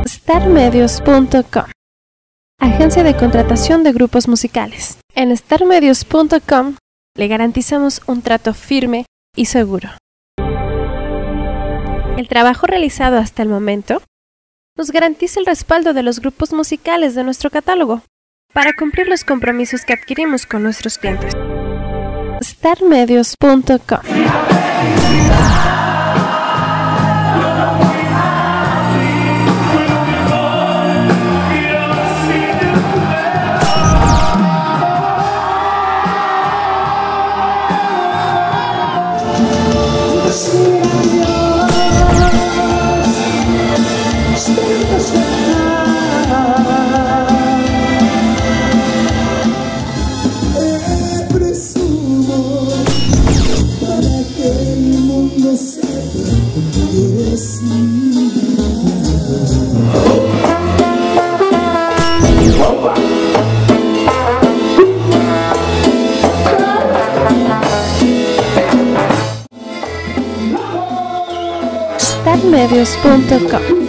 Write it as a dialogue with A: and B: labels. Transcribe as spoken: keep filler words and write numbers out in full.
A: star medios punto com, agencia de contratación de grupos musicales. En star medios punto com le garantizamos un trato firme y seguro. El trabajo realizado hasta el momento nos garantiza el respaldo de los grupos musicales de nuestro catálogo para cumplir los compromisos que adquirimos con nuestros clientes. star medios punto com. star medios punto com